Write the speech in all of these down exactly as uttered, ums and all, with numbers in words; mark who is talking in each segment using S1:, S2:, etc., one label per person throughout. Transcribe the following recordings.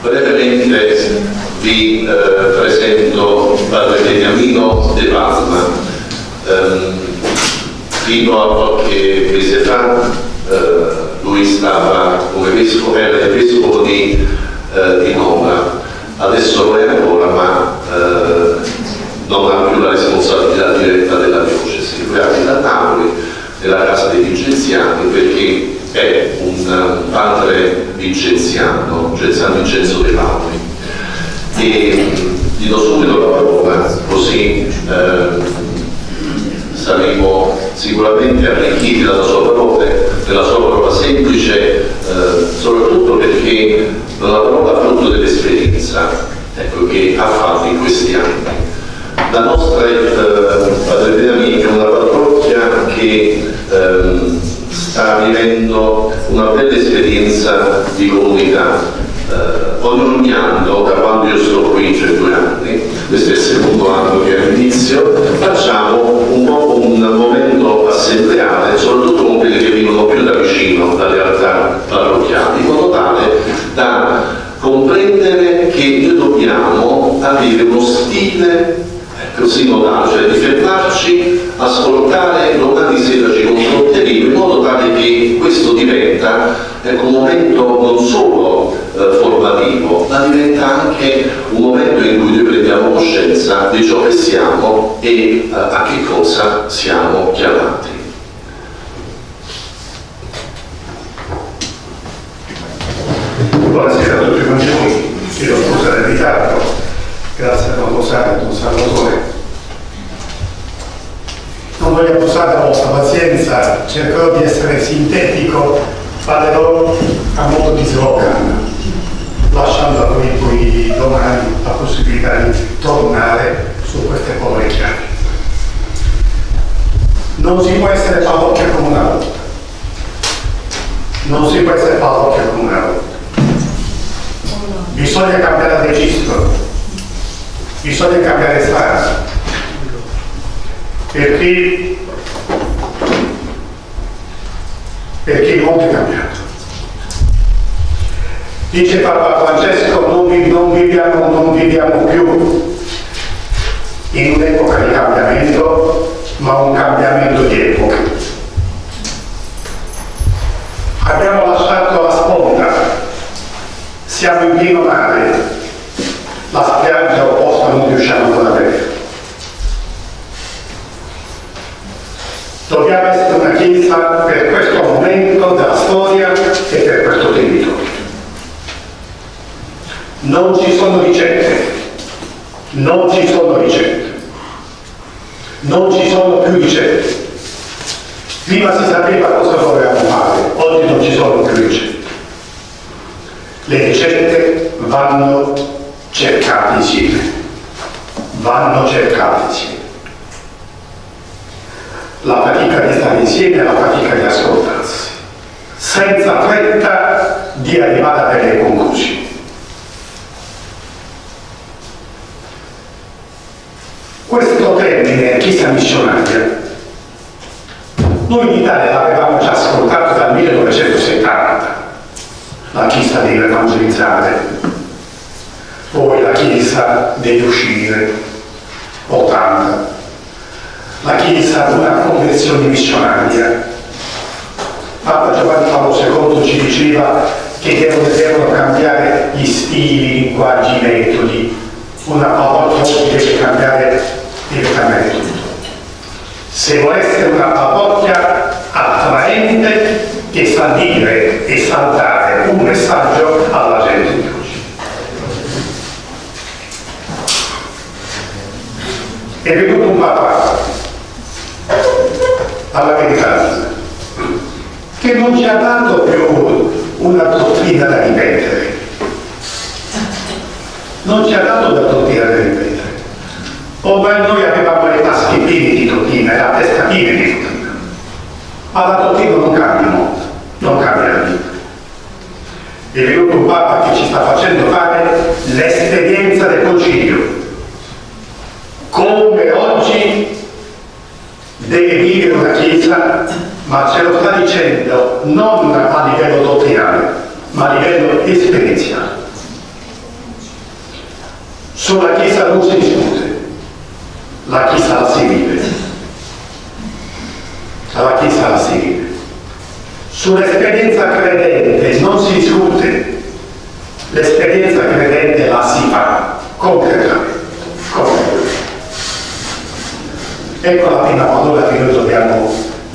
S1: brevemente vi eh, presento padre Beniamino De Palma. Um, fino a qualche mese fa eh, lui stava come vescovo, era il vescovo di, eh, di Nona, adesso lo è ancora, ma eh, non ha più la responsabilità diretta della diocesi. Lui abita a Napoli, nella casa dei Vincenziani, perché è un padre vincenziano, San Vincenzo De Paoli. E gli do subito la parola, così eh, saremo sicuramente arricchiti dalla sua parola, della sua parola semplice, eh, soprattutto perché la parola frutto dell'esperienza, ecco, che ha fatto in questi anni. La nostra eh, Padre Beniamino è una parrocchia che eh, sta vivendo una bella esperienza di comunità. Uh, ogni anno, da quando io sto qui, cioè due anni, questo è il secondo anno che è all'inizio, facciamo un po' un momento assembleare, soprattutto con quelli che vivono più da vicino dalle realtà parrocchiali, in modo tale da comprendere che noi dobbiamo avere uno stile così modale, cioè di fermarci, ascoltare, domani sera ci confronteremo, in modo tale che questo diventa ecco, un momento non solo eh, formativo, ma diventa anche un momento in cui noi prendiamo coscienza di ciò che siamo e eh, a che cosa siamo chiamati.
S2: Buonasera a tutti quanti voi, chiedo scusa del ritardo. Grazie a Don Rosario e Don Salvatore. Non voglio abusare della vostra pazienza, cercherò di essere sintetico, parlerò a modo di slogan, lasciando a voi poi domani la possibilità di tornare su queste povere chiavi. Non si può essere parrocchia come una volta. Non si può essere parrocchia come una volta. Bisogna cambiare registro. Bisogna cambiare strada, perché, perché il mondo è cambiato. Dice Papa Francesco, non, vi, non, viviamo, non viviamo più in un'epoca di cambiamento, ma un cambiamento di epoca. Abbiamo lasciato la sponda, siamo in pieno mare. La spiaggia opposta non riusciamo ancora a vedere. Dobbiamo essere una chiesa per questo momento della storia e per questo territorio. Non ci sono ricette, non ci sono ricette, non ci sono più ricette. Prima si sapeva cosa dovevamo fare, oggi non ci sono più ricette. Le ricette vanno cercate insieme, vanno cercate insieme. La fatica di stare insieme è la fatica di ascoltarsi, senza fretta di arrivare a delle conclusioni. Questo termine, chiesa missionaria, noi in Italia l'avevamo già ascoltato dal millenovecentosettanta, la chiesa deve evangelizzare, poi la Chiesa deve uscire, ottanta, la Chiesa una conversione missionaria. Papa Giovanni Paolo secondo ci diceva che devono, devono cambiare gli stili, i linguaggi, i metodi. Una parrocchia deve cambiare, deve cambiare tutto. Se vuole essere una parrocchia attraente che sa dire e sa dare un messaggio alla gente di oggi. È venuto un Papa alla verità che non ci ha dato più una dottrina da ripetere, non ci ha dato una dottrina da ripetere. Ormai noi avevamo le tasche piene di dottrina e la testa piena di dottrina, ma la dottrina non cambia molto, non cambia la vita. È venuto un Papa che ci sta facendo fare l'esperienza del concilio, come oggi deve vivere una Chiesa, ma ce lo sta dicendo non a livello dottrinale, ma a livello esperienziale. Sulla Chiesa non si discute, la Chiesa la si vive. La Chiesa la si vive. Sull'esperienza credente non si discute, l'esperienza credente la si fa concretamente. concretamente. Ecco la prima parola che noi dobbiamo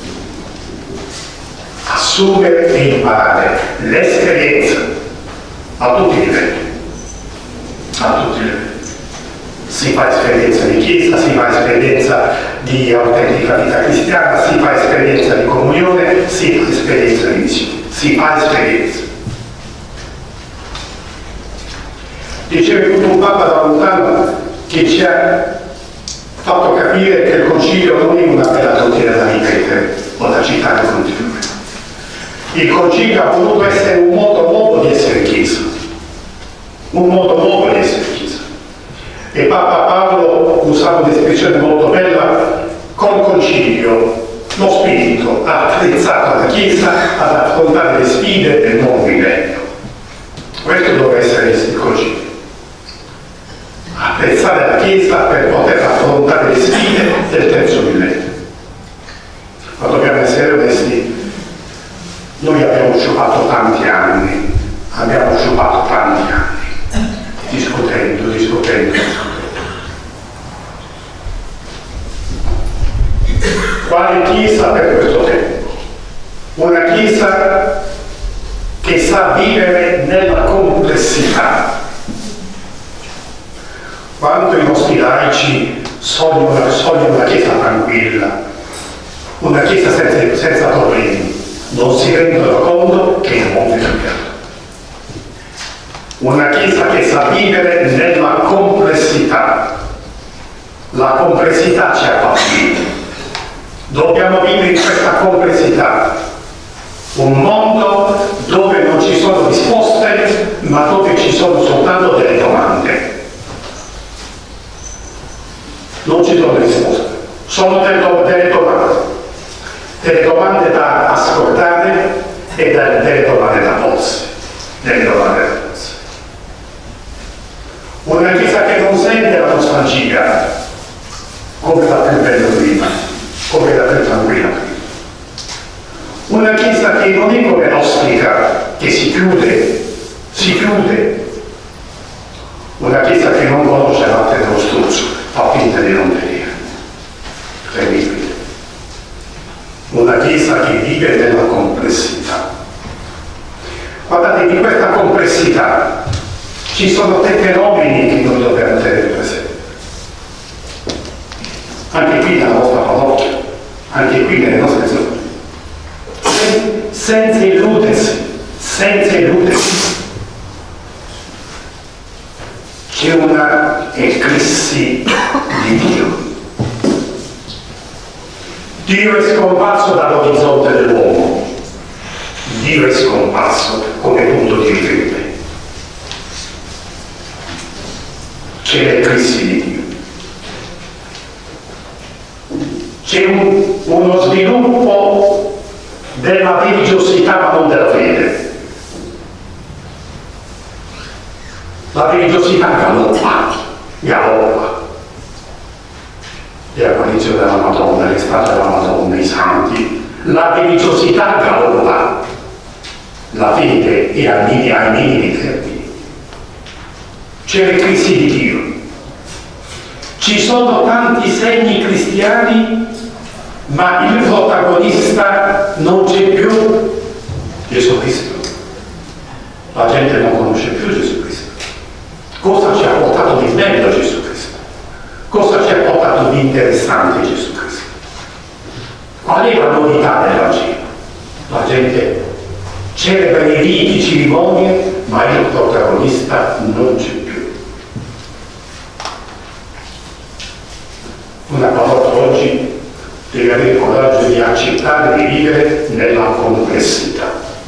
S2: assumere e imparare, l'esperienza a tutti i livelli. A tutti i livelli. Si fa esperienza di Chiesa, si fa esperienza di autentica vita cristiana, si fa esperienza di comunione, si fa esperienza di missione, si fa esperienza. Diceva tutto un Papa da lontano che ci ha fatto capire che il Concilio non è una bella dottrina da ripetere o da citare continuamente. Il Concilio ha voluto essere un modo nuovo di essere Chiesa, un modo nuovo di essere Chiesa. E Papa Paolo usava un'espressione molto bella: col Concilio lo Spirito ha attrezzato la Chiesa ad affrontare le sfide del nuovo millennio. Questo doveva essere il Concilio, attrezzare la Chiesa per poter affrontare le sfide del terzo millennio. Ma dobbiamo essere onesti, noi abbiamo sciupato tanti anni, abbiamo sciupato tanti anni. Discutendo, discutendo, discutendo. Quale Chiesa per questo tempo? Una Chiesa che sa vivere nella complessità. Quanto i nostri laici sognano, sognano una Chiesa tranquilla, una Chiesa senza, senza problemi, non si rendono conto che il mondo è cambiato. Una Chiesa che sa vivere nella complessità. La complessità ci appartiene. Dobbiamo vivere in questa complessità. Un mondo dove non ci sono risposte, ma dove ci sono soltanto delle domande. Non ci sono risposte, sono delle, delle domande. Delle domande da ascoltare e da, delle domande da porsi. Delle domande da porsi. Una Chiesa che non sente la nostalgia come la più bella prima, come la più tranquilla prima. Una Chiesa che non è come l'ospita, che si chiude, si chiude. Una Chiesa che non conosce l'arte dello struzzo, fa finta di non vedere. Terribile. Una Chiesa che vive nella complessità. Guardate, di questa complessità ci sono tre fenomeni che noi dobbiamo tenere presenti. Anche qui nella nostra parrocchia, anche qui nelle nostre zone. Senza illudersi, senza illudersi. C'è una eclissi di Dio. Dio è scomparso dall'orizzonte dell'uomo. Dio è scomparso come punto di riferimento. C'è l'eclissi di Dio. C'è un, uno sviluppo della religiosità ma non della fede. La religiosità galoppa, galoppa. Le apparizioni della Madonna, le strade della Madonna, i santi. La religiosità galoppa. La fede è ai minimi, ai minimi termini. C'è l'eclissi di Dio. Ci sono tanti segni cristiani, ma il protagonista non c'è più, Gesù Cristo. La gente non conosce più Gesù Cristo. Cosa ci ha portato di bello Gesù Cristo? Cosa ci ha portato di interessante Gesù Cristo? Qual è la novità del Vangelo? La gente celebra i riti, cerimonie, ma il protagonista non c'è più. Una parola oggi deve avere il coraggio di accettare di vivere nella complessità,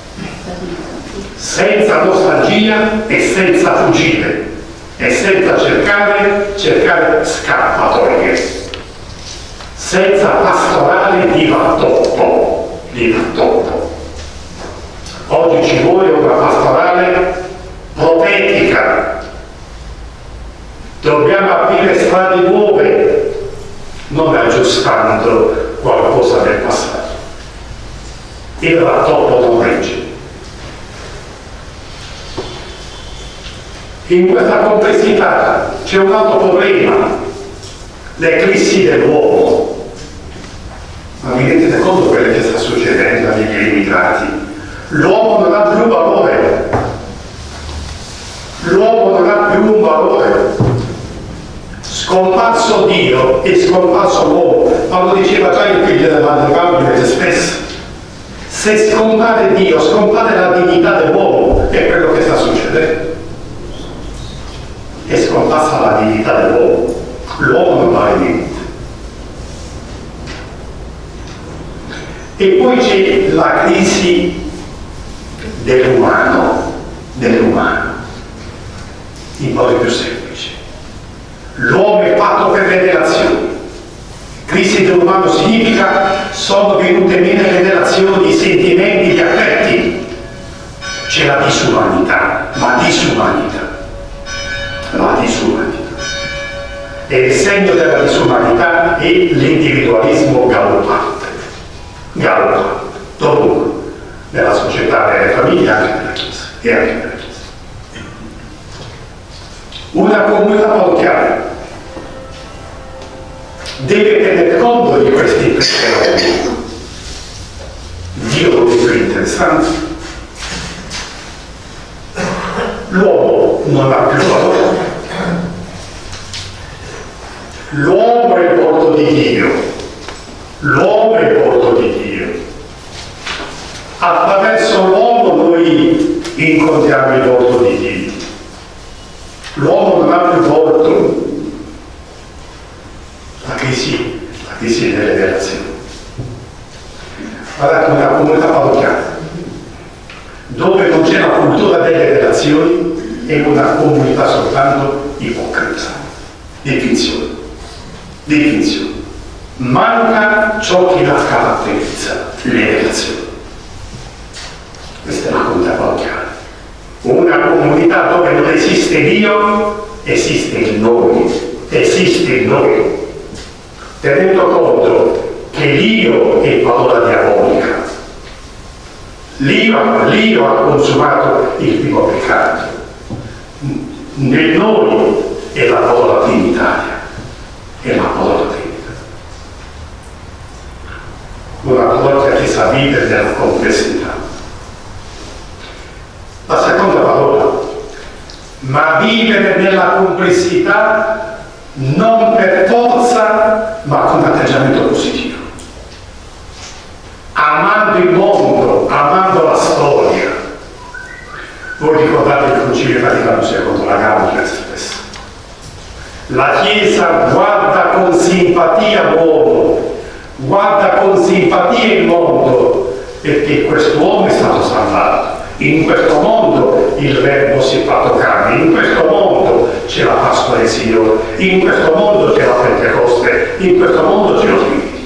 S2: senza nostalgia e senza fuggire, e senza cercare, cercare scappatoie, senza pastorale di rattoppo, di rattoppo. Oggi ci vuole una pastorale profetica. Dobbiamo il rattoppo non regge. In questa complessità c'è un altro problema, l'eclissi dell'uomo. Ma vi rendete conto quello che sta succedendo agli immigrati? L'uomo non ha più valore, l'uomo non ha più un valore. Scomparso Dio e scomparso l'uomo, ma lo diceva già il figlio del Madre spesso. Se scompare Dio, scompare la dignità dell'uomo, è quello che sta succedendo. E scomparsa la dignità dell'uomo, l'uomo non vale niente. E poi c'è la crisi dell'umano, dell'umano, in modo più semplice. L'uomo è fatto per le relazioni. Crisi dell'umano significa sono venute meno le relazioni, i sentimenti, gli affetti. C'è la disumanità, ma disumanità. La disumanità. E il segno della disumanità è l'individualismo galoppante. Galoppante, dovunque, nella società, nelle famiglie, anche nella Chiesa. E anche nella Chiesa. Una comunità parrocchiale deve tener conto di questi fenomeni. Dio lo dice più interessante. L'uomo non ha più valore. L'uomo è il volto di Dio. L'uomo è il volto di Dio. Attraverso l'uomo noi incontriamo il volto di Dio. L'uomo non ha più volto. La crisi, la crisi delle relazioni. Guardate, una comunità parrocchiale dove non c'è la cultura delle relazioni è una comunità soltanto ipocrita, di finzione, di finzione. Manca ciò che la caratterizza, le relazioni. Questa è la comunità parrocchiale. Una comunità dove non esiste Dio, esiste il noi, esiste il noi. Tenendo conto che l'io è parola diabolica, l'io, l'io ha consumato il primo peccato, nel noi è la parola trinitaria, è la parola trinitaria. Una parola che sa vivere nella complessità. La seconda parola, ma vivere nella complessità non per forza, ma con un atteggiamento positivo. Amando il mondo, amando la storia. Voi ricordate il Concilio Vaticano secondo, la Gaudium spesso. La Chiesa guarda con simpatia l'uomo, guarda con simpatia il mondo, perché quest'uomo è stato salvato. In questo mondo il Verbo si è fatto carne, in questo mondo c'è la Pasqua del Signore, in questo mondo c'è la Pentecoste, in questo mondo c'è lo Spirito.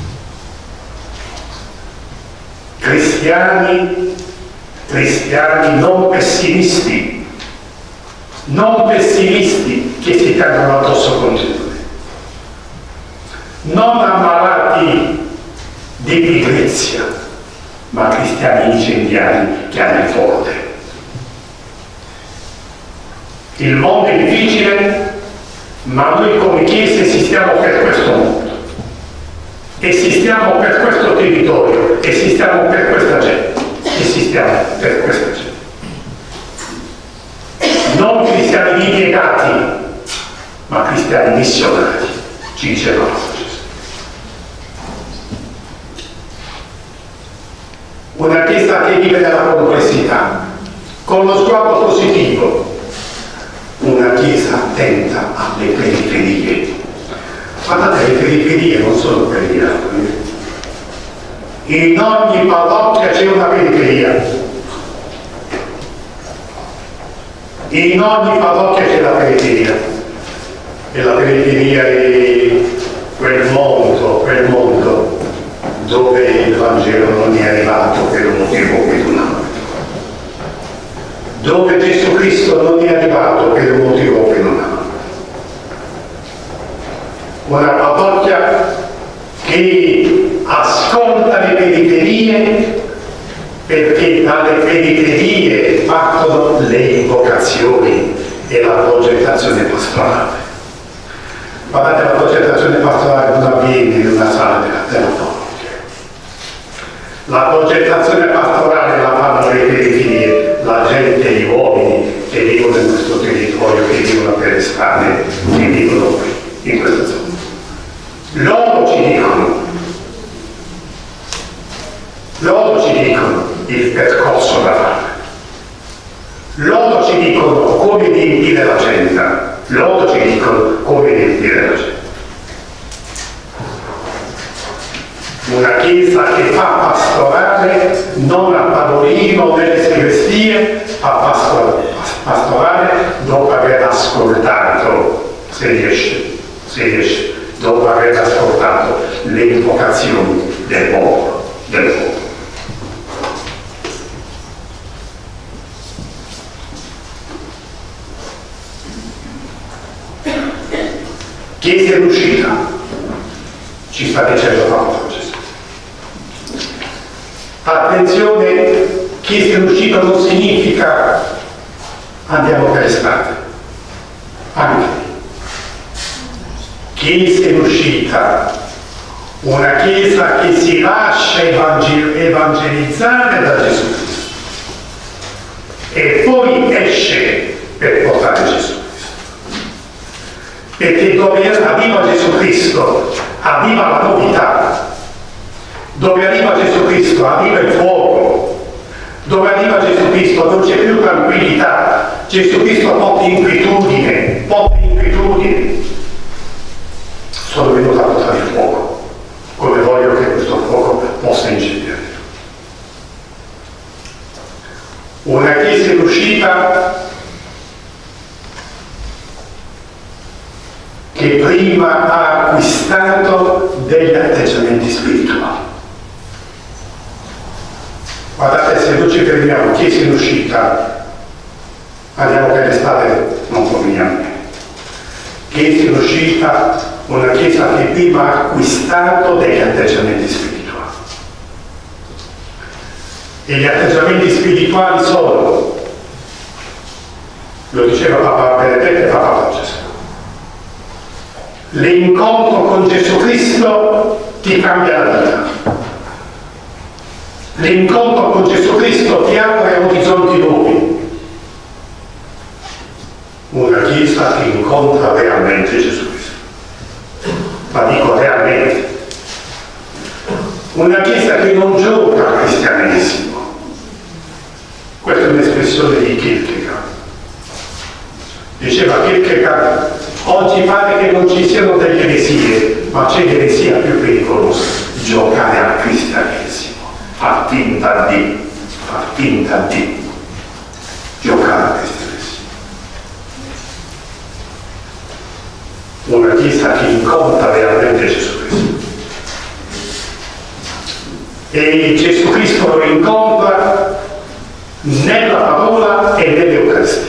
S2: Cristiani, cristiani non pessimisti, non pessimisti che si cadono addosso continuamente, non ammalati di pigrizia, ma cristiani incendiari che hanno il forte. Il mondo è difficile, ma noi come Chiesa esistiamo per questo mondo, esistiamo per questo territorio, esistiamo per questa gente, esistiamo per questa gente. Non cristiani impiegati, ma cristiani missionari, ci dice la nostra Gesù. Una Chiesa che vive nella complessità, con lo sguardo positivo, una Chiesa attenta alle periferie. Guardate, le periferie non sono quelle di Napoli. In ogni parrocchia c'è una periferia. In ogni parrocchia c'è la periferia. E la periferia è quel mondo, quel mondo dove il Vangelo non è arrivato per un motivo o per un altro, dove Gesù Cristo non è arrivato per un motivo o per un altro. Una parrocchia che ascolta le periferie perché dalle periferie partono le invocazioni e la progettazione pastorale. Guardate, la progettazione pastorale non avviene in una sala della telefonica. La progettazione pastorale la fanno le periferie, la gente, gli uomini che vivono in questo territorio, che vivono per le strade, che vivono qui, in questa zona. Loro ci dicono, loro ci dicono il percorso da fare. Loro ci dicono come riempire l'agenda, loro ci dicono come riempire l'agenda. Una chiesa che fa pastorale non a tavolino nelle sagrestie, fa pastorale dopo aver ascoltato, se riesce, se riesce, dopo aver ascoltato le invocazioni del popolo, del popolo. Chiesa in uscita, ci sta dicendo Paolo Gesù. Attenzione, chiesa in uscita non significa andiamo per strade, anche. Chiesa in uscita, una chiesa che si lascia evangelizzare da Gesù Cristo e poi esce per portare Gesù Cristo. Perché dove arriva Gesù Cristo arriva la novità, dove arriva Gesù Cristo arriva il fuoco, dove arriva Gesù Cristo non c'è più tranquillità, Gesù Cristo porta inquietudine, porta inquietudine. Sono venuto a portare il fuoco, come voglio che questo fuoco possa incendiare. Una chiesa in uscita che prima ha acquistato degli atteggiamenti spirituali. Guardate, se noi ci fermiamo, chiesa in uscita, andiamo per l'estate, non combiniamo. Chiesa in uscita, una chiesa che prima ha acquistato degli atteggiamenti spirituali. E gli atteggiamenti spirituali sono, lo diceva Papa Benedetto e Papa Gesù. L'incontro con Gesù Cristo ti cambia la vita. L'incontro con Gesù Cristo ti apre orizzonti nuovi. Una chiesa che incontra realmente Gesù Cristo. Ma dico realmente. Una chiesa che non gioca al cristianesimo. Questa è un'espressione di Kierkegaard. Diceva Kierkegaard, oggi pare che non ci siano delle eresie, ma c'è l'eresia più pericolosa, giocare al cristianesimo, far finta di, far finta di giocare al cristianesimo. Una chiesa che incontra realmente Gesù Cristo. E Gesù Cristo lo incontra nella parola e nell'Eucaristia.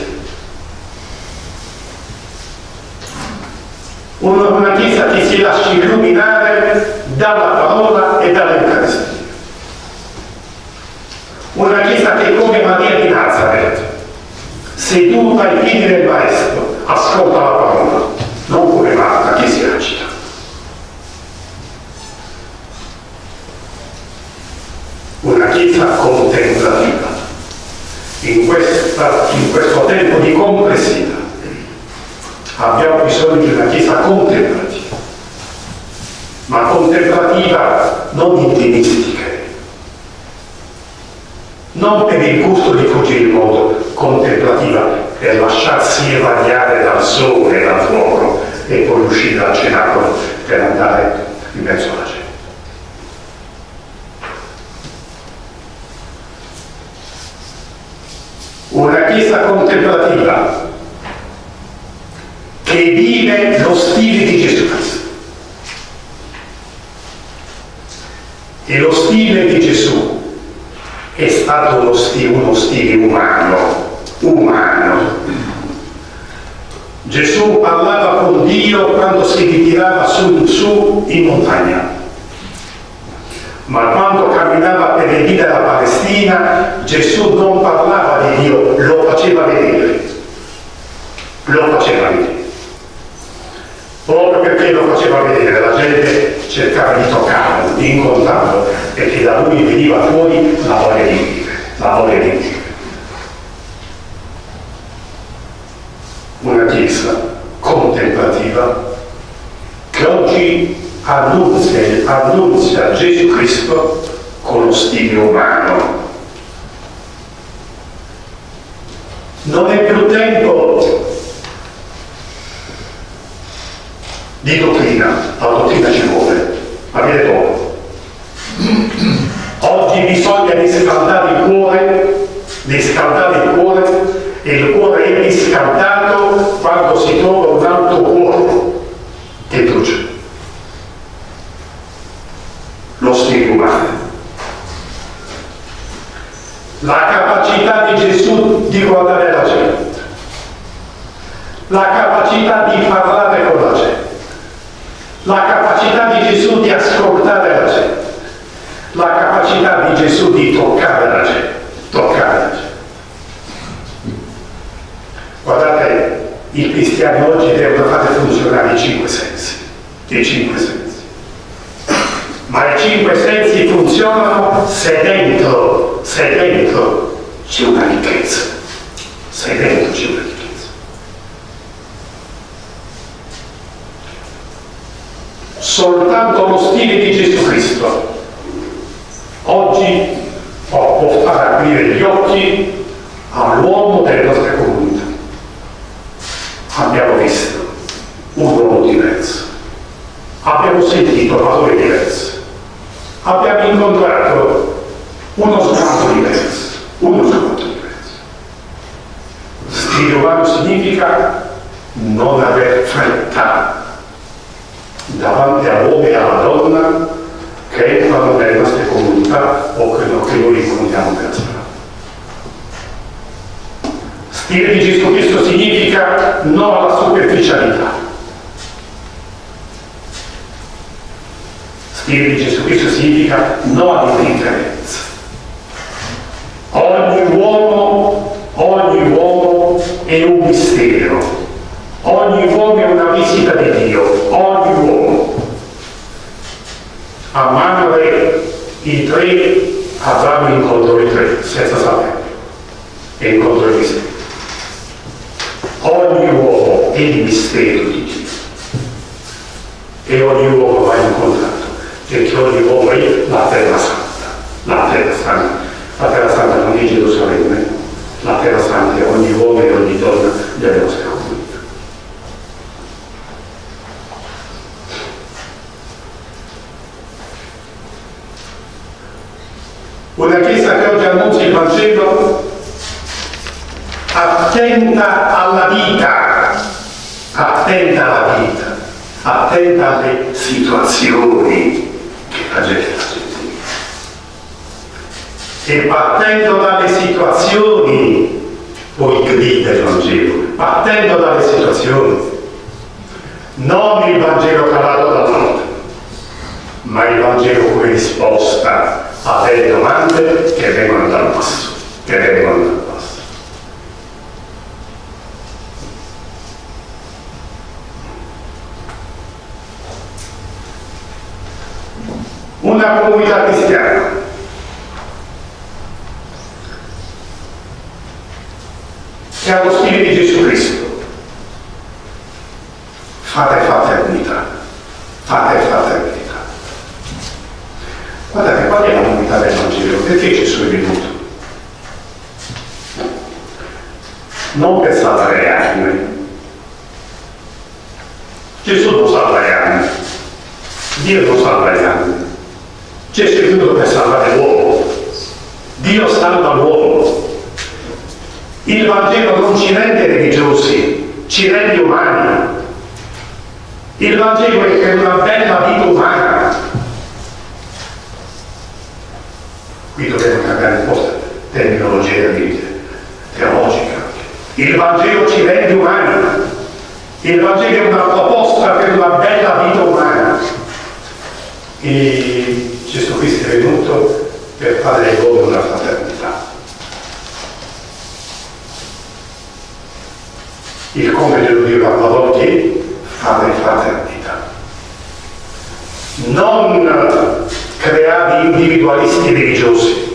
S2: Una, una chiesa che si lascia illuminare dalla parola e dall'Eucaristia. Una chiesa che come Maria di Nazareth, seduta ai piedi del Maestro, ascolta la parola, non come Marta che si agita. Una chiesa contemplativa. In, questa, in questo tempo di complessità abbiamo bisogno di una chiesa contemplativa, ma contemplativa non intimistica, non per il gusto di fuggire il mondo, contemplativa per lasciarsi irradiare dal sole e dal fuoco e poi uscire dal cenacolo per andare in mezzo alla gente. Una chiesa contemplativa che vive lo stile di Gesù Cristo. E lo stile di Gesù è stato uno stile, uno stile umano, umano. Gesù parlava con Dio quando si ritirava su, su in montagna, ma quando camminava per le vie della Palestina mattina Gesù non parlava di Dio, lo faceva vedere. Lo faceva vedere. Proprio perché lo faceva vedere, la gente cercava di toccarlo, di incontrarlo, perché da lui veniva fuori la voglia di vivere, la voglia di vivere. Una chiesa contemplativa che oggi annunzia, annunzia Gesù Cristo con lo stile umano. Non è più tempo di dottrina, la dottrina ci vuole, ma viene dopo. Oggi bisogna riscaldare il cuore, riscaldare il cuore, e il cuore è riscaldato quando si trova un altro cuore che brucia. Lo spirito umano. La capacità di Gesù di guardare la gente, la capacità di parlare con la gente, la capacità di Gesù di ascoltare la gente, la capacità di Gesù di toccare la gente, toccare la gente. Guardate, i cristiani oggi devono fare funzionare i cinque sensi, i cinque sensi. Ma i cinque sensi funzionano se dentro, se dentro c'è una ricchezza, se dentro c'è una ricchezza. Soltanto lo stile di Gesù Cristo oggi può far aprire gli occhi all'uomo delle nostre comunità. Abbiamo visto un uomo diverso, abbiamo sentito parole diverse, abbiamo incontrato uno sguardo diverso, uno sguardo diverso. Stile umano significa non aver fretta davanti all'uomo e alla donna che entrano nelle nostre comunità o che noi incontriamo per strada. Stile di Gesù Cristo significa no alla superficialità. Stile di Gesù Cristo significa no all'indifferenza. Ogni uomo, ogni uomo è un mistero. Ogni uomo è una visita di Dio. Ogni uomo. A Mamre i tre avranno incontro i tre, senza sapere. E incontro il mistero. Ogni uomo è il mistero di Dio e ogni uomo va incontrato, perché ogni uomo è la terra santa, la terra santa, la terra santa non è Gerusalemme, la terra santa è ogni uomo e ogni donna delle nostre comunità. Una chiesa che oggi annuncia il Vangelo attenta alla vita, attenta alla vita, attenta alle situazioni che la gente la gente. E partendo dalle situazioni, poi grida il Vangelo, partendo dalle situazioni, non il Vangelo calato dall'alto, ma il Vangelo come risposta a delle domande che vengono dal basso, che vengono dal basso. Una comunità cristiana che ha lo stile di Gesù Cristo. Fate fraternità, fate fraternità. Guardate, qual è la comunità del Vangelo? Perché Gesù è venuto? Non per salvare le anime. Gesù non salva le anime. Dio non salva le anime. Gesù è venuto per salvare l'uomo. Dio salva l'uomo. Il Vangelo non ci rende religiosi, ci rende umani. Il Vangelo è per una bella vita umana. Qui dobbiamo cambiare un po' terminologia teologica. Il Vangelo ci rende umani. Il Vangelo è una proposta per una bella vita umana. E Gesù Cristo è venuto per fare come una fraternità. Il compito di una parola è fare fraternità. Non creare individualisti religiosi,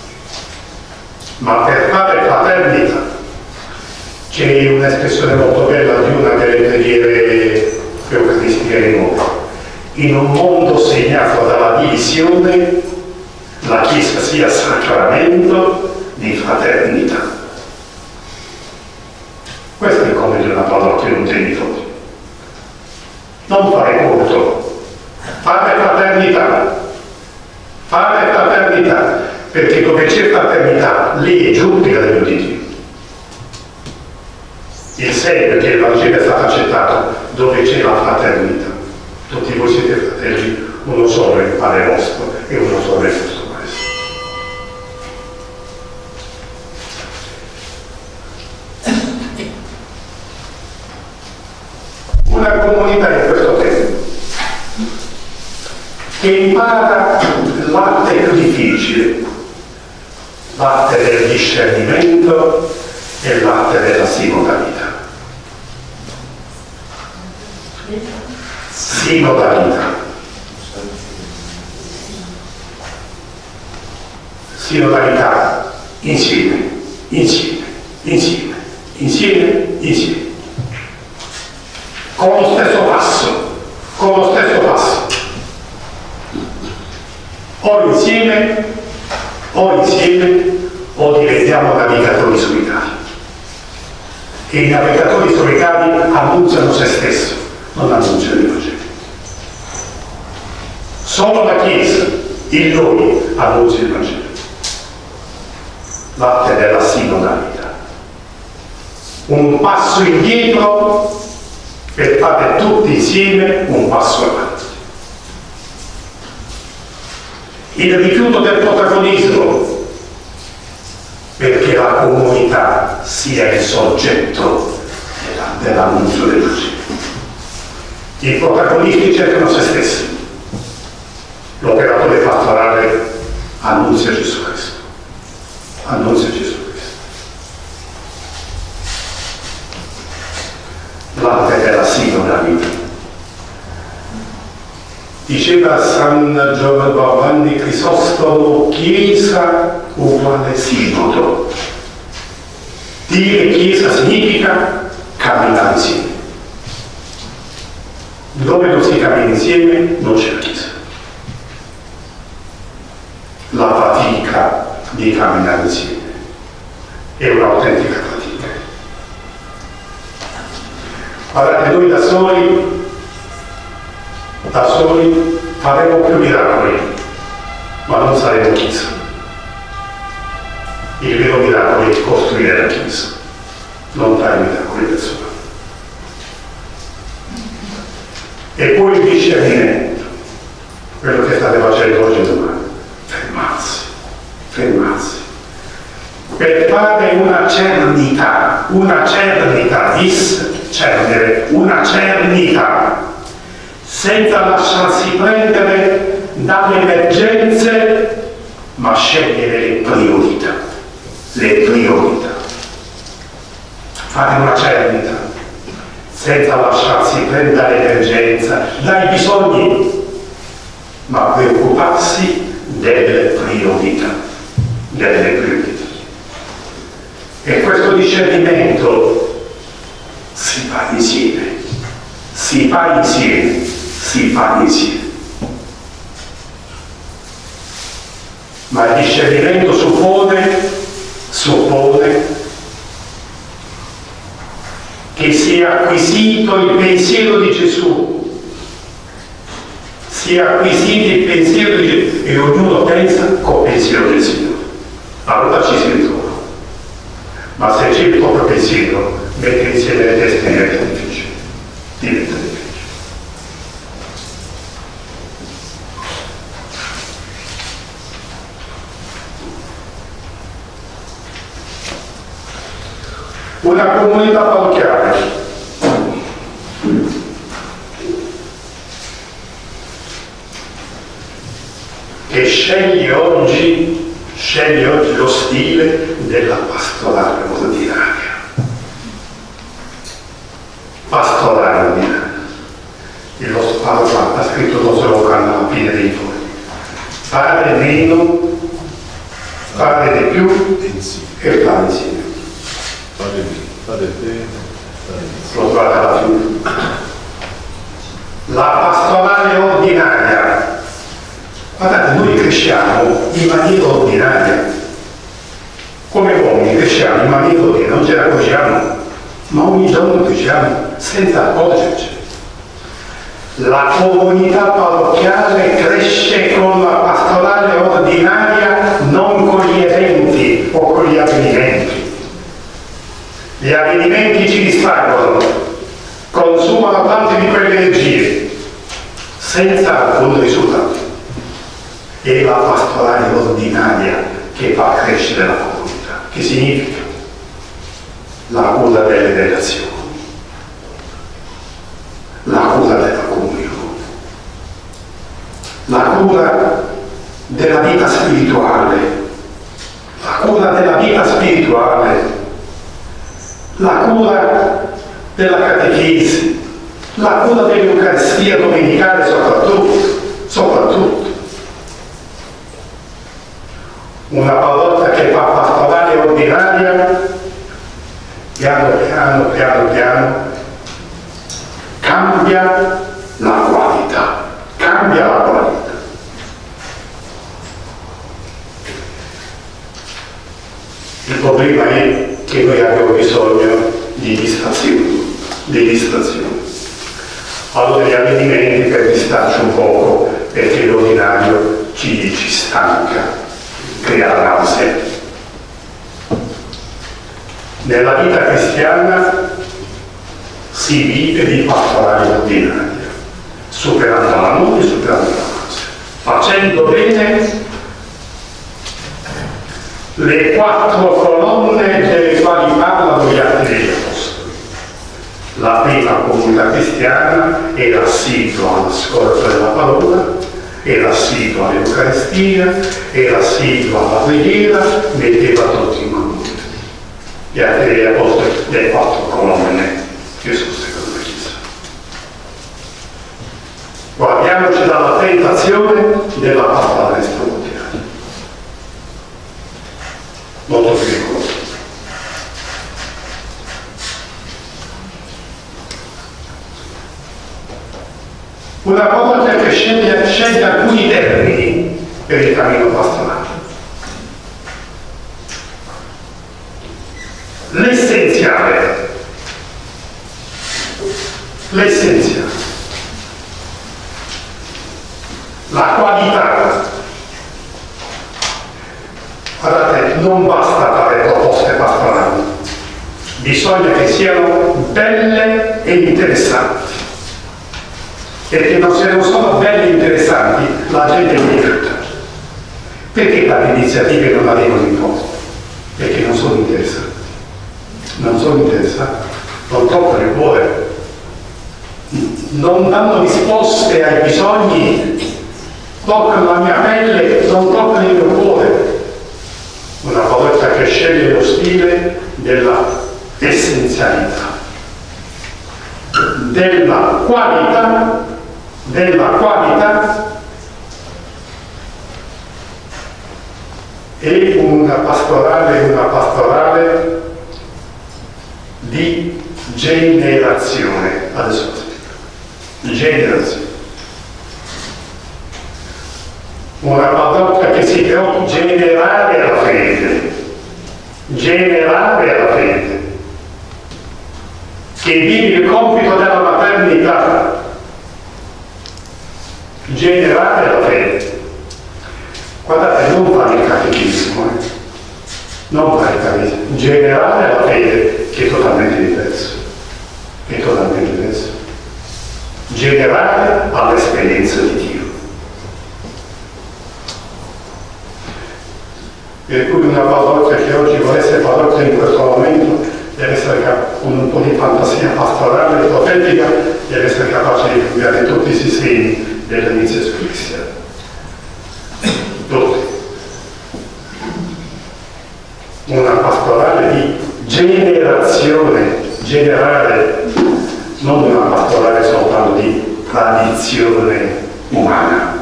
S2: ma per fare fraternità. C'è un'espressione molto bella di una delle preghiere eucaristiche di nuovo. In un mondo segnato dalla divisione, la Chiesa sia sacramento di fraternità. Questo è il compito di una parrocchia, di un genitore. Non fare culto, fare fraternità, fare fraternità, perché dove c'è fraternità, lì è giudica del mio di Dio. Il segno che il Vangelo è stato accettato dove c'è la fraternità. Tutti voi siete fratelli, uno solo è il Padre vostro e uno solo è il vostro Maestro. Una comunità in questo tempo che impara l'arte più difficile, l'arte del discernimento e l'arte della sinodalità. Sinodalità. Sinodalità insieme, insieme, insieme, insieme, insieme. Con lo stesso passo, con lo stesso passo. O insieme, o insieme, o diventiamo navigatori solitari. E i navigatori solitari annunciano se stesso, non annunciano il Vangelo. Solo la Chiesa, il noi, annuncia il Vangelo. L'arte della sinodalità. Un passo indietro per fare tutti insieme un passo avanti. Il rifiuto del protagonismo, perché la comunità sia il soggetto dell'annuncio del Vangelo. I protagonisti cercano se stessi. L'operatore pastorale annunzia Gesù Cristo. Annunzia Gesù Cristo. L'arte della sinodalità. Diceva San Giovanni Crisostomo, Chiesa uguale sinodo. Dire Chiesa significa camminare insieme. Dove non si cammina insieme non c'è la Chiesa. La fatica di camminare insieme è un'autentica fatica. Guardate, noi da soli da soli faremo più miracoli, ma non saremo Chiesa. Il vero miracolo è costruire la Chiesa, non fare miracoli personali. E poi il discernimento, quello che state facendo oggi e domani. Fermarsi, fermarsi. Per fare una cernita, una cernita, discernere, una cernita, senza lasciarsi prendere dalle emergenze, ma scegliere le priorità, le priorità. Fare una cernita, senza lasciarsi prendere dall'emergenza, dai bisogni, ma preoccuparsi delle priorità, delle priorità. E questo discernimento si fa insieme, si fa insieme, si fa insieme. Ma il discernimento suppone, suppone che sia acquisito il pensiero di Gesù, sia acquisito il pensiero di Gesù e ognuno pensa col pensiero del Signore. Allora ci si ritrova. Ma se c'è il proprio pensiero, mettere insieme le teste diventa difficile. Diventa difficile. Una comunità parrocchiale che sceglie oggi sceglie oggi lo stile della pastorale ordinaria. Pastorale ordinaria. Il nostro padre ha scritto lo slogan alla fine dei fogli: fare meno, fare di più e fare insieme.
S3: Fare bene, fare bene, fare insieme.
S2: Lo trovate alla fine. La pastorale ordinaria. Guardate, noi cresciamo in maniera ordinaria. Come uomini cresciamo in maniera ordinaria, non ce la accorgiamo, ma ogni giorno cresciamo senza accorgerci. La comunità parrocchiale cresce con la pastorale ordinaria, non con gli eventi o con gli avvenimenti. Gli avvenimenti ci distraggono, consumano tante di quelle energie, senza alcun risultato. È la pastorale ordinaria che fa crescere la comunità, che significa la cura delle relazioni, la cura della comunione, la cura della vita spirituale, la cura della vita spirituale, la cura della catechesi, la cura dell'Eucaristia domenicale soprattutto, soprattutto. Una parrocchia che fa pastorale ordinaria, piano piano, piano piano, cambia la qualità, cambia la qualità. Il problema è che noi abbiamo bisogno di distrazioni, di distrazioni. Allora gli avvenimenti per distarci un poco, perché l'ordinario ci, ci stanca, crea nausea. Nella vita cristiana si vive di pastorale ordinaria, superando la notte e superando la nausea, facendo bene le quattro colonne delle quali parlano gli Atti degli Apostoli. La prima comunità cristiana era assidua all'ascolto della parola, era assidua all'Eucaristia, era assidua alla preghiera, metteva tutti in comune. Gli Atti degli Apostoli, le quattro colonne Gesù secondo la Chiesa. Guardiamoci dalla tentazione della pastorale straordinaria. Molto pericoloso. Una parola che sceglie, sceglie alcuni termini per il cammino pastorale. L'essenziale. L'essenziale. La qualità. Guardate, non basta fare proposte pastorali, bisogna che siano belle e interessanti, perché non, se non sono belle e interessanti la gente li rifiuta. Perché tali iniziative non arrivano in posto? Perché non sono interessanti, non sono interessanti, non toccano il cuore, non danno risposte ai bisogni, toccano la mia pelle, non toccano il mio cuore. Una parola che sceglie lo stile della essenzialità, della qualità, della qualità e una pastorale, una pastorale di generazione. Adesso generazione. Una parrocchia che si preoccupa di generare la fede, generare la fede, che vive il compito della maternità, generare la fede. Guardate, non fare il catechismo, eh? non fare il catechismo, generare la fede, che è totalmente diverso, è totalmente diverso. Generare all'esperienza di Dio. Per cui una parrocchia che oggi vuole essere parrocchia in questo momento deve essere con un po' di fantasia pastorale, profetica, deve essere capace di cambiare tutti i sistemi dell'iniziazione cristiana. Tutti. una pastorale di generazione generale, non una pastorale soltanto di tradizione umana.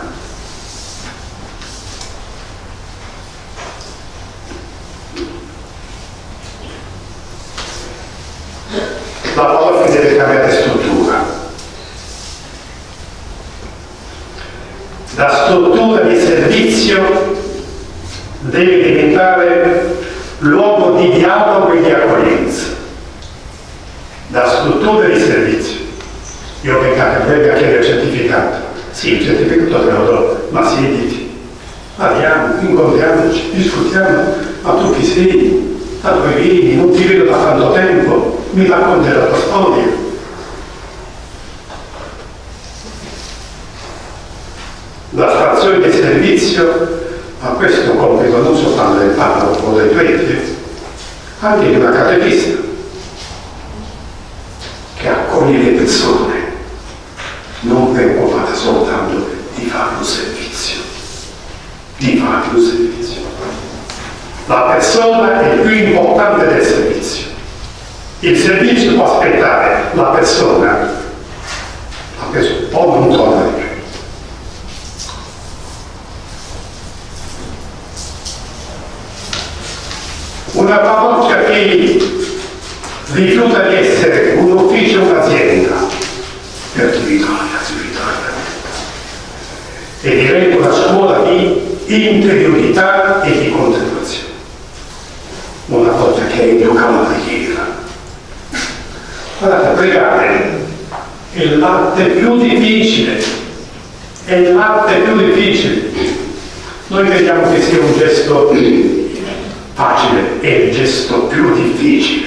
S2: La parrocchia deve cambiare struttura. La struttura di servizio deve diventare luogo di dialogo e di accoglienza. La struttura di servizio. Io ho peccato, venga a chiedere il certificato. Sì, il certificato te lo do, ma siediti, parliamo, incontriamoci, discutiamo. Ma tu chi sei? Da dove vieni? Non ti vedo da tanto tempo, mi racconti la tua storia. La stazione di servizio ha questo compito non soltanto del parroco o dei preti, anche di una catechista che accoglie le persone, non preoccupate soltanto di fare un servizio, di fare un servizio. La persona è il più importante del servizio. Il servizio può aspettare, la persona, la persona può non tornare più. Una parrocchia che rifiuta di essere un ufficio o un'azienda per attività, attività, e diventa una scuola di interiorità e di contemplazione. Una cosa che educa la preghiera. Guardate, pregare è l'arte più difficile, è l'arte più difficile. Noi crediamo che sia un gesto facile, è il gesto più difficile.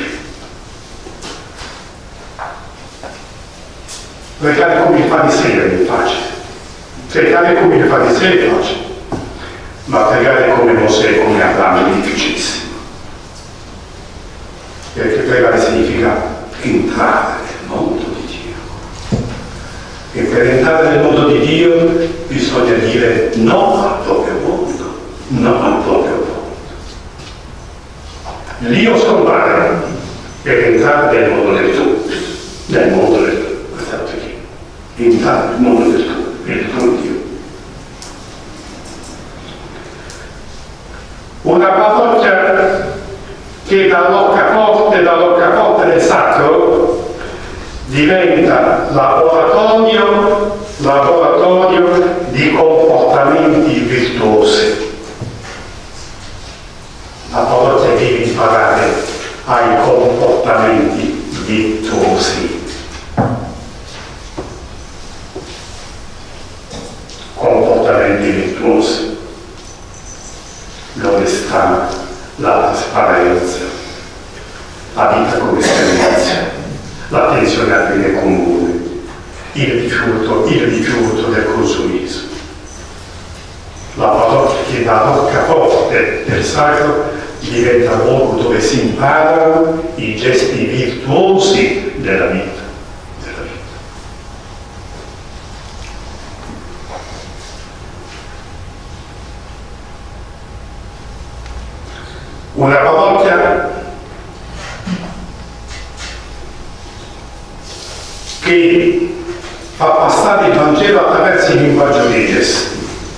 S2: Pregare come il fariseo è facile, pregare come il fariseo è facile, ma pregare come Mosè e come Abramo è difficilissimo. Perché pregare significa entrare nel mondo di Dio. E per entrare nel mondo di Dio bisogna dire no al proprio mondo, no al proprio mondo. L'io scompare per entrare nel mondo del tu, nel mondo del tu, questo è perché. Entrare nel mondo del tu, nel tuo Dio. Una parrocchia che da roccaforte, da roccaforte del sacro diventa laboratorio, laboratorio di comportamenti virtuosi. La parrocchia deve imparare ai comportamenti virtuosi. Comportamenti virtuosi. L'onestà, la trasparenza, la vita come servizio, l'attenzione al bene comune, il rifiuto, il rifiuto del consumismo. La parrocchia che da roccaforte del sacro diventa luogo dove si imparano i gesti virtuosi della vita. Della vita. Una parrocchia che fa passare il Vangelo attraverso il linguaggio dei gesti.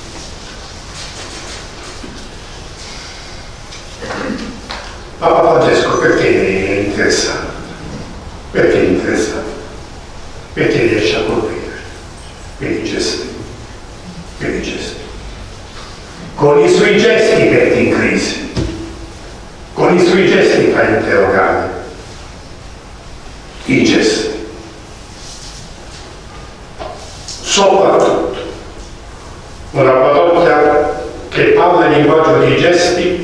S2: Papa Francesco perché è interessante? Perché è interessante? Perché riesce a colpire per i gesti, per i gesti. Con i suoi gesti metti in crisi, con i suoi gesti fa interrogare. I gesti. Soprattutto una parrocchia che parla il linguaggio dei gesti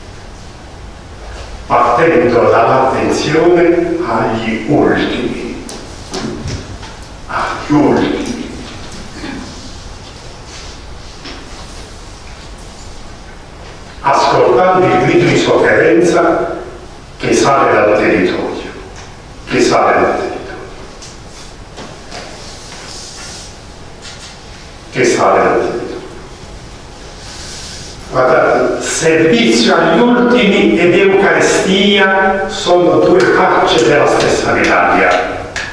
S2: partendo dall'attenzione agli ultimi, agli ultimi. Ascoltando il grido di sofferenza che sale dal territorio, che sale dal territorio, che sale dal territorio. Guardate, servizio agli ultimi ed Eucaristia sono due facce della stessa medaglia.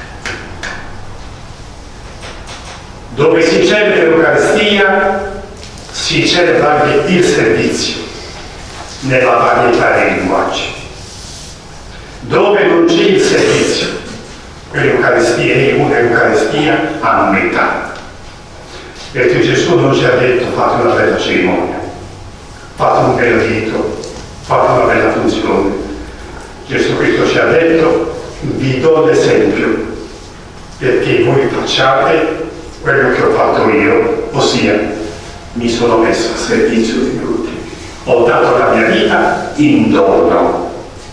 S2: Dove si celebra l'Eucaristia si celebra anche il servizio nella varietà dei linguaggi. Dove non c'è il servizio, quell'Eucaristia è un'Eucaristia a metà. Perché Gesù non ci ha detto fate una bella cerimonia, fate un bel rito, fate una bella funzione. Gesù Cristo ci ha detto vi do l'esempio perché voi facciate quello che ho fatto io, ossia mi sono messo a servizio di tutti, ho dato la mia vita in dono,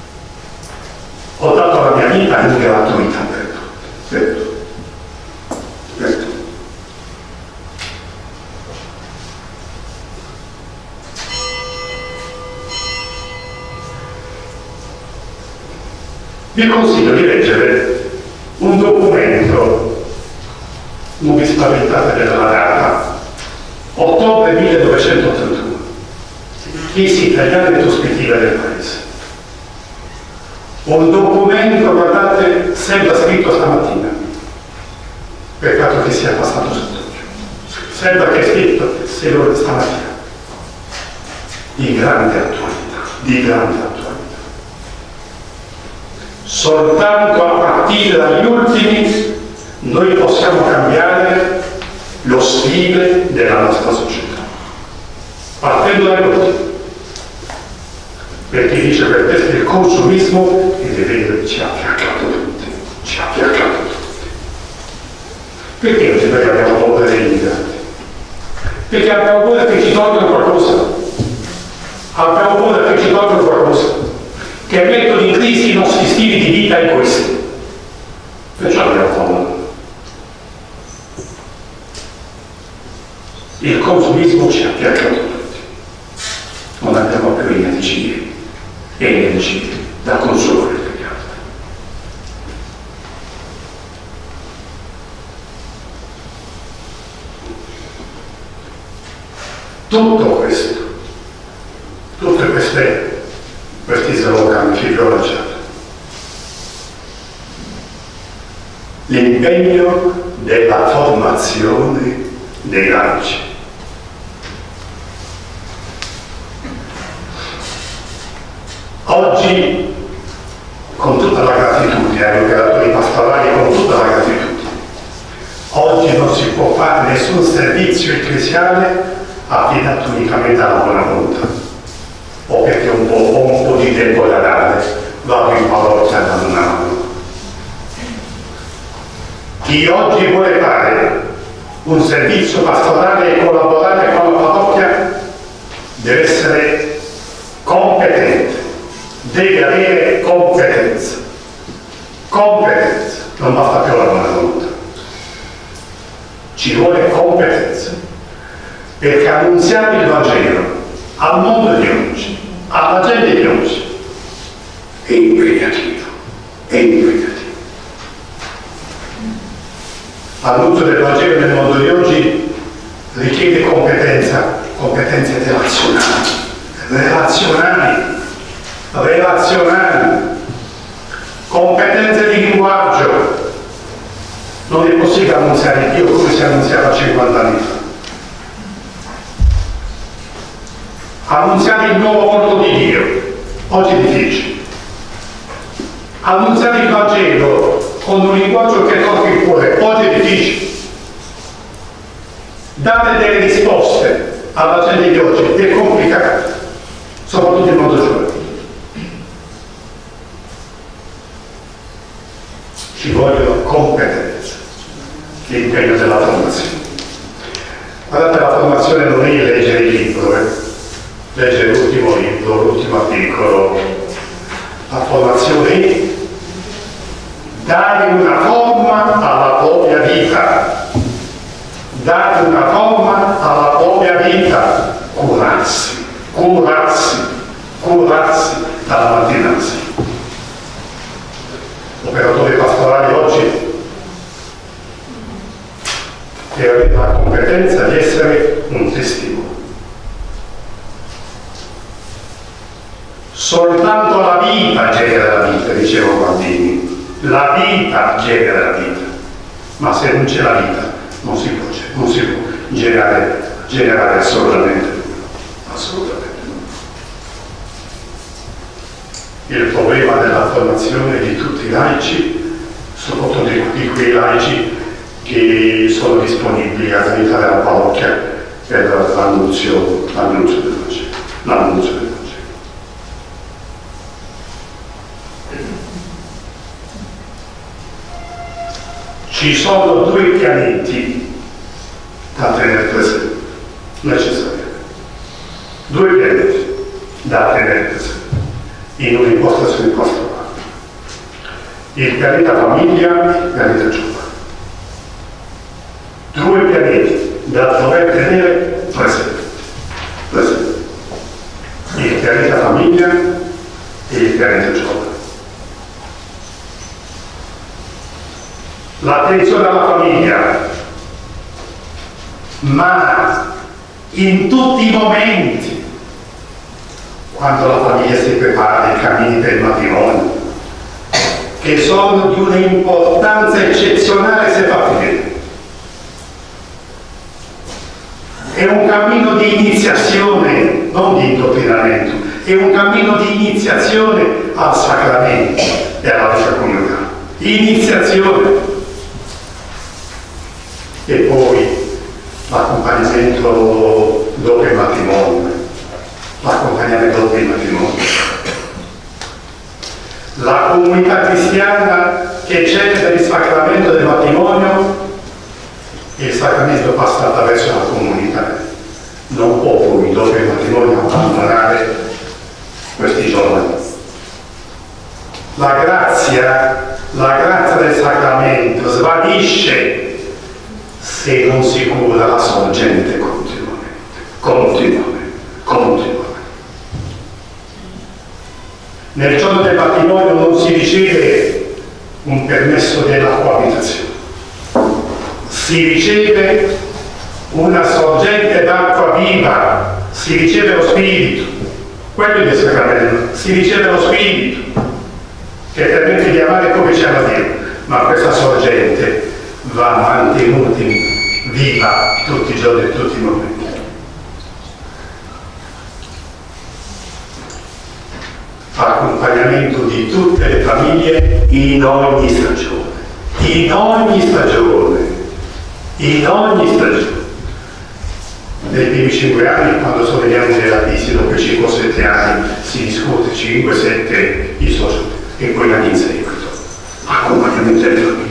S2: ho dato la mia vita in gratuità per tutti. Per tutti. Per tutti. Vi consiglio di leggere un documento, non vi spaventate della data, ottobre millenovecentottantuno, Chiesa Italiana e Prospettiva del Paese. Un documento, guardate, sembra scritto stamattina, peccato che sia passato sott'occhio, sembra che è scritto stamattina, di grande attualità, di grande attualità. Soltanto a partire dagli ultimi noi possiamo cambiare lo stile della nostra società, partendo dagli ultimi, perché dice per te che il consumismo ci ha fiaccato tutti, ci ha fiaccato tutti. Perché oggi noi abbiamo paura degli immigrati? Perché abbiamo paura che ci tolgono qualcosa, abbiamo paura che ci tolgono qualcosa, che mettono in crisi i nostri stili di vita egoisti. Perciò abbiamo paura. Il consumismo ci ha fiaccato tutti. Non abbiamo più energie, energie da consumare per gli altri. Tutto questo, tutte queste questi slogan che vi ho lasciato. L'impegno della formazione dei laici. Oggi, con tutta la gratitudine agli operatori pastorali, con tutta la gratitudine, oggi non si può fare nessun servizio ecclesiale affidato unicamente alla buona volontà. O perché ho un, un po' di tempo da dare, vado in parrocchia a dare una mano. Chi oggi vuole fare un servizio pastorale e collaborare con la parrocchia deve essere competente, deve avere competenza. Competenza, non basta più la buona volontà. Ci vuole competenza, perché annunziare il Vangelo al mondo di oggi, alla gente di oggi, è impegnativo, è impegnativo. L'annuncio del Vangelo nel mondo di oggi richiede competenza, competenze relazionali, relazionali, relazionali, competenze di linguaggio. Non è possibile annunziare Dio come si annunziava cinquanta anni fa. Annunziare il nuovo volto di Dio, oggi è difficile. Annunziare il Vangelo con un linguaggio che tocca il cuore, oggi è difficile. Dare delle risposte alla gente di oggi è complicato, soprattutto in modo giovane. Ci vogliono competenze, l'impegno della formazione. Guardate, la formazione non è leggere il libro, eh? Leggere l'ultimo libro, l'ultimo articolo. La formazione è dare una forma alla propria vita, dare una forma alla propria vita, curarsi, curarsi, curarsi dalla mattina alla sera. Operatori pastorali oggi che avete la competenza di essere un testimone. Soltanto la vita genera la vita, diceva Guardini. La vita genera la vita. Ma se non c'è la vita, non si può, non si può generare, generare assolutamente nulla. Assolutamente nulla. Il problema della formazione di tutti i laici, soprattutto di, di quei laici che sono disponibili ad aiutare la parrocchia per l'annunzio, l'annunzio del Vangelo. L'annunzio del Vangelo. Ci sono due pianeti da tenere presenti, necessariamente. Due pianeti da tenere presenti in un'impostazione pastorale. Il pianeta famiglia e il pianeta giovane. Due pianeti da dover tenere presenti. presenti. Il pianeta famiglia e il pianeta giovane. L'attenzione alla famiglia, ma in tutti i momenti, quando la famiglia si prepara ai cammini del matrimonio, che sono di un'importanza eccezionale se fatti bene. È un cammino di iniziazione, non di indottrinamento, è un cammino di iniziazione al sacramento e alla vita coniugale. Iniziazione. E poi l'accompagnamento dopo il matrimonio, l'accompagnamento dopo il matrimonio. La comunità cristiana che celebra il sacramento del matrimonio, il sacramento passa attraverso la comunità. Non può poi dopo il matrimonio abbandonare questi giovani. La grazia, la grazia del sacramento svanisce se non si cura la sorgente continuamente, continuamente, continuamente. Nel giorno del matrimonio non si riceve un permesso della coabitazione, si riceve una sorgente d'acqua viva, si riceve lo Spirito, quello è il sacramento, si riceve lo Spirito che permette di amare come ci ama Dio, ma questa sorgente va mantenuta viva tutti i giorni e tutti i momenti. Accompagnamento di tutte le famiglie in ogni stagione, in ogni stagione, in ogni stagione. Nei primi cinque anni, quando sono gli anni della crisi, dopo i cinque o sette anni si discute cinque sette i social, e poi gli anni in seguito. Accompagnamento delle famiglie.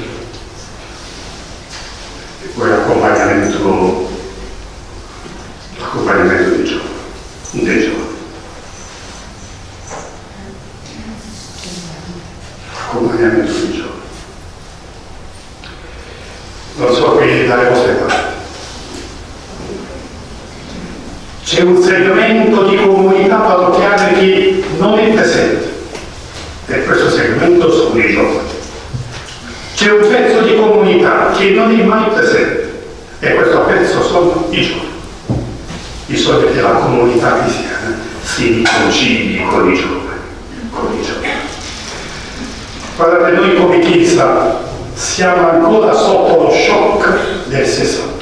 S2: Poi accompagnamento, accompagnamento dei giovani, dei giovani. Accompagnamento dei giovani. Non so qui dalle vostre parti. C'è un segmento di comunità parrocchiale che non è presente, e questo segmento sono i giovani. C'è un pezzo di comunità che non è mai presente, e questo pezzo sono i giovani. Bisogna che la comunità cristiana si riconcili con i giovani, con i giovani. Guardate, noi come Chiesa siamo ancora sotto lo shock del sessantotto,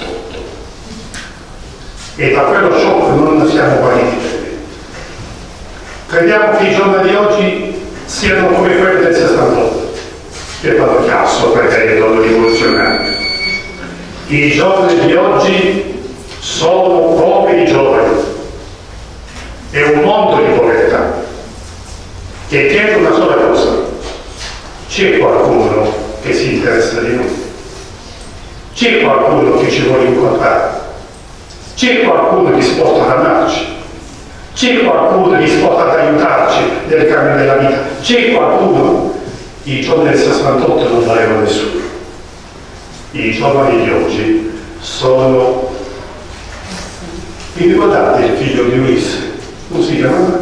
S2: e da quello shock non siamo guariti per niente. Crediamo che i giorni di oggi siano come quelli del sessantotto, che fanno chiasso perché erano rivoluzionari. I giorni di oggi sono come i giovani. È un mondo di povertà che chiede una sola cosa: c'è qualcuno che si interessa di noi, c'è qualcuno che ci vuole incontrare, c'è qualcuno disposto ad amarci, c'è qualcuno disposto ad aiutarci nel cammino della vita, c'è qualcuno. I giovani del sessantotto non valevano nessuno. I giovani di oggi sono... Vi ricordate il figlio di Ulisse? Non si chiamava?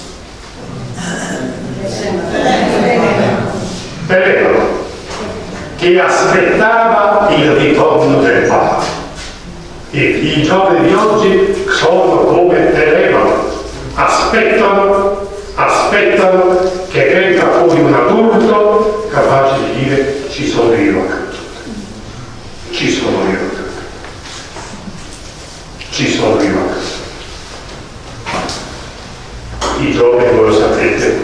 S2: Peleo, che aspettava il ritorno del Papa. E i giovani di oggi sono come Peleo, aspettano aspettano che venga fuori un adulto capace di dire ci sono io accanto, ci sono io accanto, ci sono io accanto. I giovani, voi lo sapete,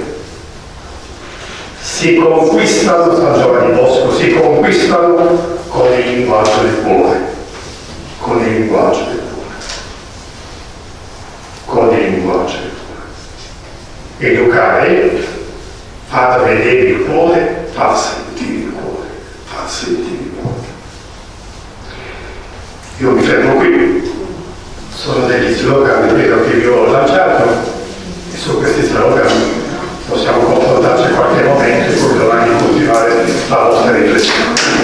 S2: si conquistano, San Giovanni Bosco, si conquistano con il linguaggio del cuore, con il linguaggio del cuore, con il linguaggio del cuore. Educare, far vedere il cuore, far sentire il cuore, far sentire il cuore. Io mi fermo qui, sono degli slogan, credo, che vi ho lanciato, e su questi slogan possiamo confrontarci in qualche momento e poi domani continuare la vostra riflessione.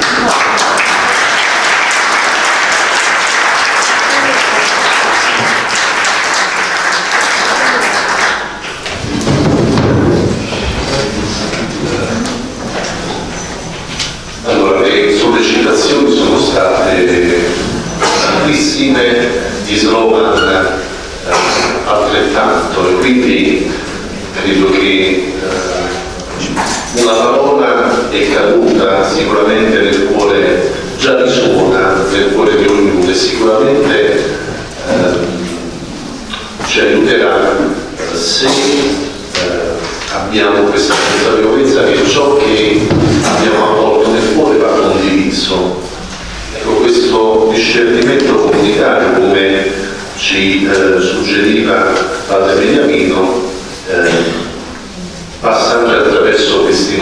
S1: Allora, le sollecitazioni sono state tantissime, gli slogan eh, altrettanto, e quindi credo che eh, una parola è caduta sicuramente nel cuore, già risuona nel cuore di ognuno, e sicuramente eh, ci aiuterà se eh, abbiamo questa consapevolezza che ciò che abbiamo avvolto nel cuore va condiviso. Ecco, questo discernimento comunitario, come ci eh, suggeriva padre Beniamino, eh, passa anche attraverso questi